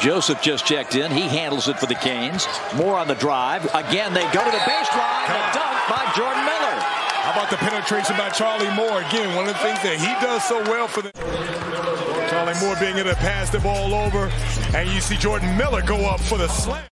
Joseph just checked in. He handles it for the Canes. Moore on the drive. Again, they go to the baseline. A dunk by Jordan Miller. How about the penetration by Charlie Moore? Again, one of the things that he does so well for the... Charlie Moore being able to pass the ball over. And you see Jordan Miller go up for the slam.